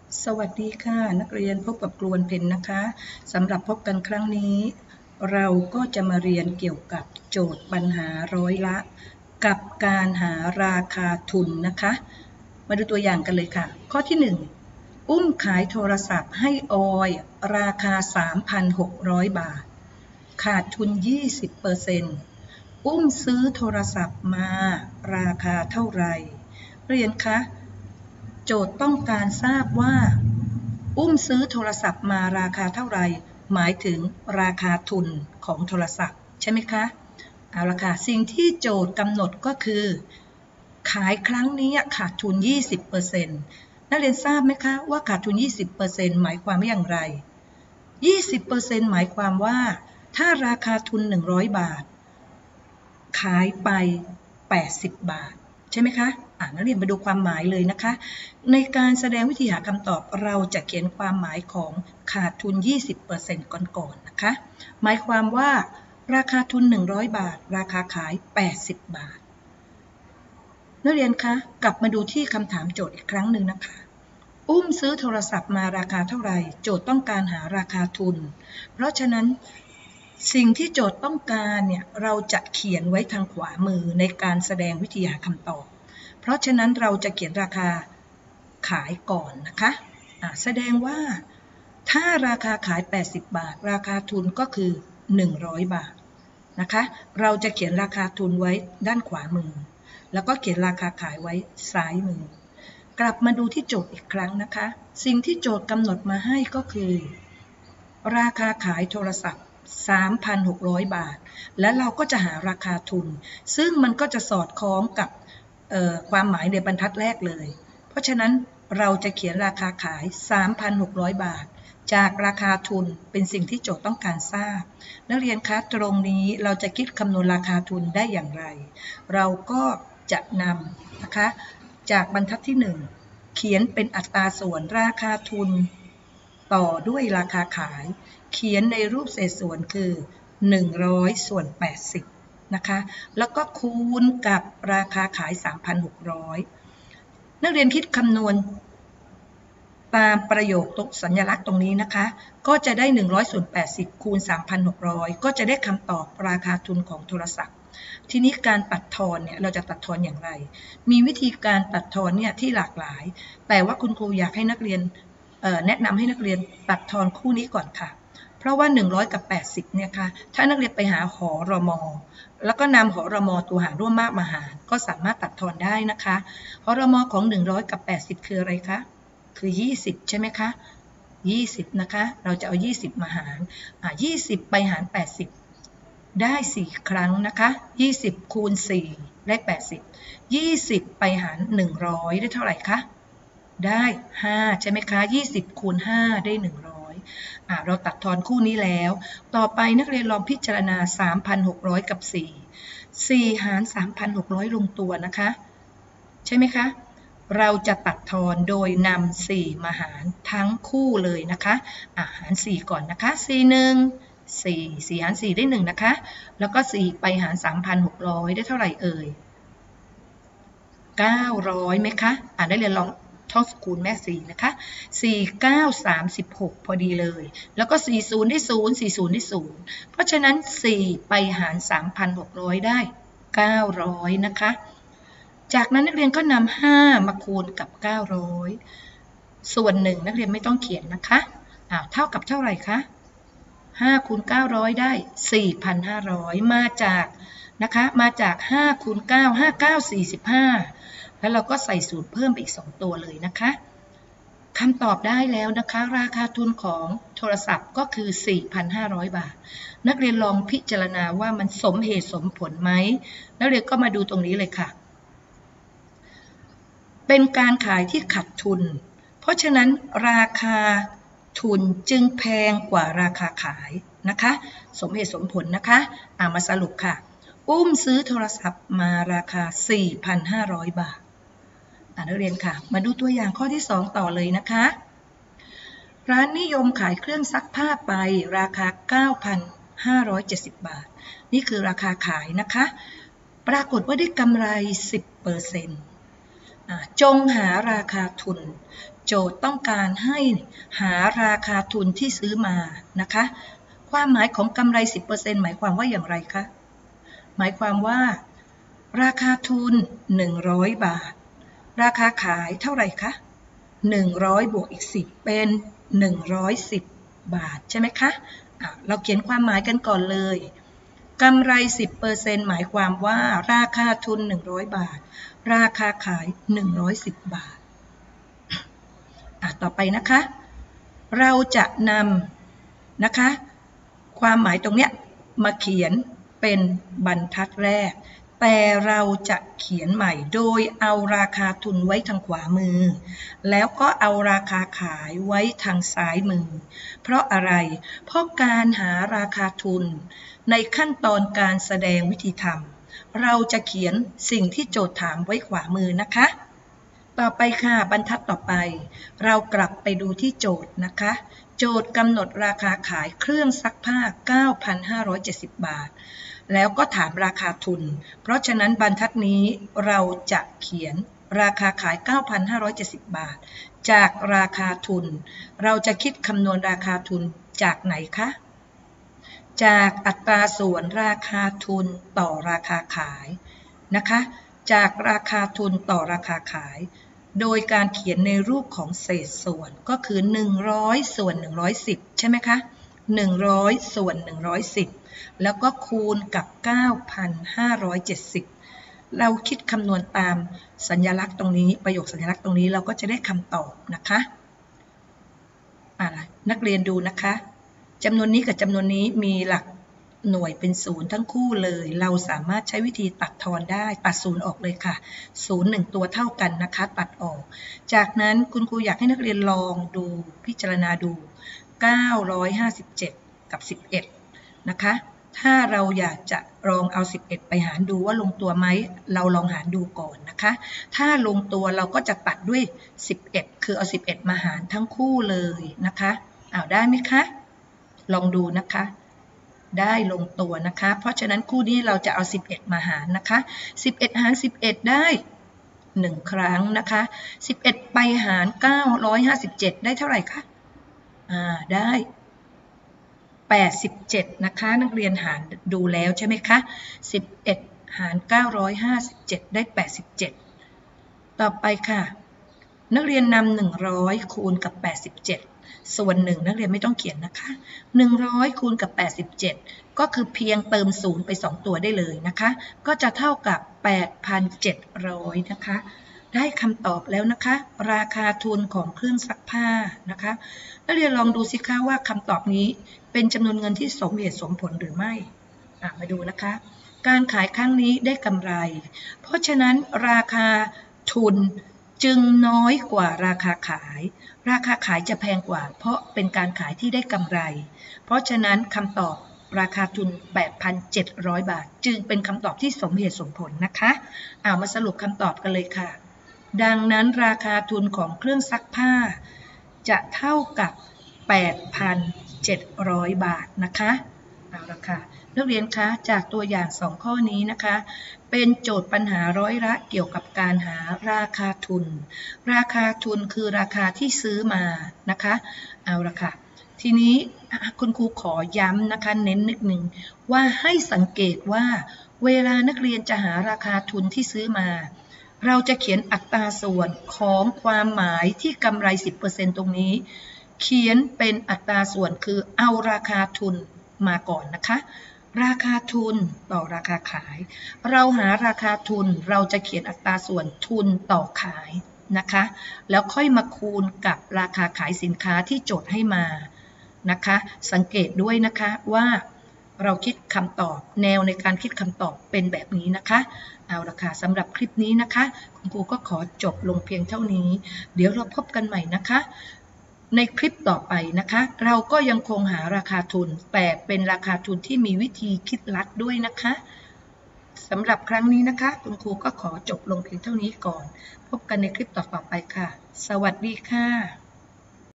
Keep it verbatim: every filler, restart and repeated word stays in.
สวัสดีค่ะนักเรียนพบกับครูวันเพ็ญนะคะสำหรับพบกันครั้งนี้เราก็จะมาเรียนเกี่ยวกับโจทย์ปัญหาร้อยละกับการหาราคาทุนนะคะมาดูตัวอย่างกันเลยค่ะข้อที่หนึ่งอุ้มขายโทรศัพท์ให้ออยราคา สามพันหกร้อย บาทขาดทุน ยี่สิบเปอร์เซ็นต์ อุ้มซื้อโทรศัพท์มาราคาเท่าไหร่เรียนคะโจทย์ต้องการทราบว่าอุ้มซื้อโทรศัพท์มาราคาเท่าไหร่หมายถึงราคาทุนของโทรศัพท์ใช่ไหมคะเอาละค่ะสิ่งที่โจทย์กำหนดก็คือขายครั้งนี้ขาดทุน ยี่สิบเปอร์เซ็นต์ นักเรียนทราบไหมคะว่าขาดทุน ยี่สิบเปอร์เซ็นต์ หมายความว่าอย่างไร ยี่สิบเปอร์เซ็นต์ หมายความว่าถ้าราคาทุนหนึ่งร้อยบาทขายไปแปดสิบบาทใช่ไหมคะอ่านักเรียนมาดูความหมายเลยนะคะในการแสดงวิธีหาคำตอบเราจะเขียนความหมายของขาดทุน ยี่สิบเปอร์เซ็นต์ ก่อนๆนะคะหมายความว่าราคาทุนหนึ่งร้อยบาทราคาขายแปดสิบบาทนักเรียนคะกลับมาดูที่คำถามโจทย์อีกครั้งหนึ่งนะคะอุ้มซื้อโทรศัพท์มาราคาเท่าไหร่โจทย์ต้องการหาราคาทุนเพราะฉะนั้นสิ่งที่โจทย์ต้องการเนี่ยเราจะเขียนไว้ทางขวามือในการแสดงวิธีหาคำตอบเพราะฉะนั้นเราจะเขียนราคาขายก่อนนะคะะแสดงว่าถ้าราคาขายแปดสิบบาทราคาทุนก็คือหนึ่งร้อยบาทนะคะเราจะเขียนราคาทุนไว้ด้านขวามือแล้วก็เขียนราคาขายไว้ซ้ายมือกลับมาดูที่โจทย์อีกครั้งนะคะสิ่งที่โจทย์กำหนดมาให้ก็คือราคาขายโทรศัพท์ สามพันหกร้อย บาทและเราก็จะหาราคาทุนซึ่งมันก็จะสอดคล้องกับความหมายในบรรทัดแรกเลยเพราะฉะนั้นเราจะเขียนราคาขาย สามพันหกร้อย บาทจากราคาทุนเป็นสิ่งที่โจทย์ต้องการทราบนักเรียนคะตรงนี้เราจะคิดคำนวณราคาทุนได้อย่างไรเราก็จะนำนะคะจากบรรทัดที่หนึ่งเขียนเป็นอัตราส่วนราคาทุนต่อด้วยราคาขายเขียนในรูปเศษส่วนคือหนึ่งร้อยส่วนแปดสิบนะคะแล้วก็คูณกับราคาขาย สามพันหกร้อย นักเรียนคิดคำนวณตามประโยคตรงสัญลักษณ์ตรงนี้นะคะก็จะได้หนึ่งร้อยส่วนแปดสิบคูณ สามพันหกร้อย ก็จะได้คำตอบราคาทุนของโทรศัพท์ทีนี้การตัดทอนเนี่ยเราจะตัดทอนอย่างไรมีวิธีการตัดทอนเนี่ยที่หลากหลายแต่ว่าคุณครูอยากให้นักเรียนแนะนำให้นักเรียนตัดทอนคู่นี้ก่อนค่ะเพราะว่าหนึ่งร้อยกับแปดสิบเนี่ยค่ะถ้านักเรียนไปหาหอรมแล้วก็นำหอรมตัวหารร่วมมากมาหารก็สามารถตัดทอนได้นะคะหอรมของหนึ่งร้อยกับแปดสิบคืออะไรคะคือยี่สิบใช่ไหมคะยี่สิบนะคะเราจะเอายี่สิบมาหารอ่ะยี่สิบไปหารแปดสิบได้สี่ครั้งนะคะยี่สิบคูณสี่ได้แปดสิบ ยี่สิบไปหารหนึ่งร้อยได้เท่าไหร่คะได้ห้าใช่ไหมคะยี่สิบคูณห้าได้หนึ่งร้อยอ่ะเราตัดทอนคู่นี้แล้วต่อไปนักเรียนลองพิจารณา สามพันหกร้อย กับสี่ สี่หาร สามพันหกร้อย ลงตัวนะคะใช่ไหมคะเราจะตัดทอนโดยนำสี่มาหารทั้งคู่เลยนะคะอ่ะหารสี่ก่อนนะคะสี่หนึ่ง สี่ สี่หารสี่ได้หนึ่งนะคะแล้วก็สี่ไปหาร สามพันหกร้อย ได้เท่าไหร่เอ่ยเก้าร้อยไหมคะอ่ะได้เรียนลองท่องสกุลแม่สี่นะคะสี่ เก้า สามสิบหกพอดีเลยแล้วก็สี่สิบได้ศูนย์ สี่สิบได้ศูนย์เพราะฉะนั้นสี่ไปหาร สามพันหกร้อย ได้เก้าร้อยนะคะจากนั้นนักเรียนก็นำห้ามาคูณกับเก้าร้อยส่วนหนึ่งนักเรียนไม่ต้องเขียนนะคะอ่าเท่ากับเท่าไหร่คะห้าคูณเก้าร้อยได้ สี่พันห้าร้อย มาจากนะคะมาจากห้าคูณเก้า ห้า เก้า สี่สิบห้าแล้วเราก็ใส่สูตรเพิ่มไปอีกสองตัวเลยนะคะคำตอบได้แล้วนะคะราคาทุนของโทรศัพท์ก็คือ สี่พันห้าร้อย บาทนักเรียนลองพิจารณาว่ามันสมเหตุสมผลไหมนักเรียนก็มาดูตรงนี้เลยค่ะเป็นการขายที่ขาดทุนเพราะฉะนั้นราคาทุนจึงแพงกว่าราคาขายนะคะสมเหตุสมผลนะคะอ่ามาสรุปค่ะอุ้มซื้อโทรศัพท์มาราคา สี่พันห้าร้อย บาทอ่านักเรียนค่ะมาดูตัวอย่างข้อที่สองต่อเลยนะคะร้านนิยมขายเครื่องซักผ้าไปราคา เก้าพันห้าร้อยเจ็ดสิบ บาทนี่คือราคาขายนะคะปรากฏว่าได้กำไร สิบเปอร์เซ็นต์ จงหาราคาทุนโจทย์ต้องการให้หาราคาทุนที่ซื้อมานะคะความหมายของกำไร สิบเปอร์เซ็นต์ หมายความว่าอย่างไรคะหมายความว่าราคาทุนหนึ่งร้อยบาทราคาขายเท่าไหร่คะหนึ่งร้อยบวกอีกสิบเป็นหนึ่งร้อยสิบบาทใช่ไหมคะะเราเขียนความหมายกันก่อนเลยกำไร สิบเปอร์เซ็นต์ หมายความว่าราคาทุนหนึ่งร้อยบาทราคาขายหนึ่งร้อยสิบบาทอ่ะต่อไปนะคะเราจะนำนะคะความหมายตรงเนี้ยมาเขียนเป็นบรรทัดแรกแต่เราจะเขียนใหม่โดยเอาราคาทุนไว้ทางขวามือแล้วก็เอาราคาขายไว้ทางซ้ายมือเพราะอะไรเพราะการหาราคาทุนในขั้นตอนการแสดงวิธีทำเราจะเขียนสิ่งที่โจทย์ถามไว้ขวามือนะคะต่อไปค่ะบรรทัดต่อไปเรากลับไปดูที่โจทย์นะคะโจทย์กำหนดราคาขายเครื่องซักผ้า เก้าพันห้าร้อยเจ็ดสิบ บาทแล้วก็ถามราคาทุนเพราะฉะนั้นบรรทัดนี้เราจะเขียนราคาขาย เก้าพันห้าร้อยเจ็ดสิบ บาทจากราคาทุนเราจะคิดคำนวณราคาทุนจากไหนคะจากอัตราส่วนราคาทุนต่อราคาขายนะคะจากราคาทุนต่อราคาขายโดยการเขียนในรูปของเศษส่วนก็คือหนึ่งร้อยส่วนหนึ่งร้อยสิบใช่ไหมคะหนึ่งร้อยส่วนหนึ่งร้อยสิบแล้วก็คูณกับ เก้าพันห้าร้อยเจ็ดสิบ เราคิดคำนวณตามสัญลักษณ์ตรงนี้ประโยคสัญลักษณ์ตรงนี้เราก็จะได้คำตอบนะคะอ่านักเรียนดูนะคะจำนวนนี้กับจำนวนนี้มีหลักหน่วยเป็นศูนย์ทั้งคู่เลยเราสามารถใช้วิธีตัดทอนได้ตัดศูนย์ออกเลยค่ะศูนย์หนึ่งตัวเท่ากันนะคะตัดออกจากนั้นคุณครูอยากให้นักเรียนลองดูพิจารณาดูเก้าร้อยห้าสิบเจ็ดกับสิบเอ็ดนะคะถ้าเราอยากจะลองเอาสิบเอ็ดไปหารดูว่าลงตัวไหมเราลองหารดูก่อนนะคะถ้าลงตัวเราก็จะตัดด้วยสิบเอ็ดคือเอาสิบเอ็ดมาหารทั้งคู่เลยนะคะเอาได้ไหมคะลองดูนะคะได้ลงตัวนะคะเพราะฉะนั้นคู่นี้เราจะเอาสิบเอ็ดมาหารนะคะสิบเอ็ดหารสิบเอ็ดได้หนึ่งครั้งนะคะสิบเอ็ดไปหารเก้าร้อยห้าสิบเจ็ดได้เท่าไหร่คะอ่าได้แปดสิบเจ็ดนะคะนักเรียนหารดูแล้วใช่ไหมคะสิบเอ็ดหารเก้าร้อยห้าสิบเจ็ดได้แปดสิบเจ็ดต่อไปค่ะนักเรียนนำหนึ่งร้อยคูณกับแปดสิบเจ็ดส่วนหนึ่งนักเรียนไม่ต้องเขียนนะคะหนึ่งร้อยคูณกับแปดสิบเจ็ดก็คือเพียงเติมศูนย์ไปสองตัวได้เลยนะคะก็จะเท่ากับ แปดพันเจ็ดร้อย นะคะได้คำตอบแล้วนะคะราคาทุนของเครื่องซักผ้านะคะนักเรียนลองดูสิคะว่าคำตอบนี้เป็นจำนวนเงินที่สมเหตุสมผลหรือไม่มาดูนะคะการขายครั้งนี้ได้กำไรเพราะฉะนั้นราคาทุนจึงน้อยกว่าราคาขายราคาขายจะแพงกว่าเพราะเป็นการขายที่ได้กำไรเพราะฉะนั้นคำตอบราคาทุน แปดพันเจ็ดร้อย บาทจึงเป็นคำตอบที่สมเหตุสมผลนะคะเอามาสรุปคำตอบกันเลยค่ะดังนั้นราคาทุนของเครื่องซักผ้าจะเท่ากับ แปดพันเจ็ดร้อย บาทนะคะเอาละค่ะนักเรียนคะจากตัวอย่างสองข้อนี้นะคะเป็นโจทย์ปัญหาร้อยละเกี่ยวกับการหาราคาทุนราคาทุนคือราคาที่ซื้อมานะคะเอาละค่ะทีนี้คุณครูขอย้ำนะคะเน้นนิดนึงว่าให้สังเกตว่าเวลานักเรียนจะหาราคาทุนที่ซื้อมาเราจะเขียนอัตราส่วนของความหมายที่กำไร สิบเปอร์เซ็นต์ ตรงนี้เขียนเป็นอัตราส่วนคือเอาราคาทุนมาก่อนนะคะราคาทุนต่อราคาขายเราหาราคาทุนเราจะเขียนอัตราส่วนทุนต่อขายนะคะแล้วค่อยมาคูณกับราคาขายสินค้าที่โจทย์ให้มานะคะสังเกตด้วยนะคะว่าเราคิดคำตอบแนวในการคิดคำตอบเป็นแบบนี้นะคะเอาละค่ะสำหรับคลิปนี้นะคะคุณครูก็ขอจบลงเพียงเท่านี้เดี๋ยวเราพบกันใหม่นะคะในคลิปต่อไปนะคะเราก็ยังคงหาราคาทุนแต่เป็นราคาทุนที่มีวิธีคิดลัดด้วยนะคะสำหรับครั้งนี้นะคะคุณครูก็ขอจบลงเพียงเท่านี้ก่อนพบกันในคลิปต่อๆไปค่ะสวัสดีค่ะ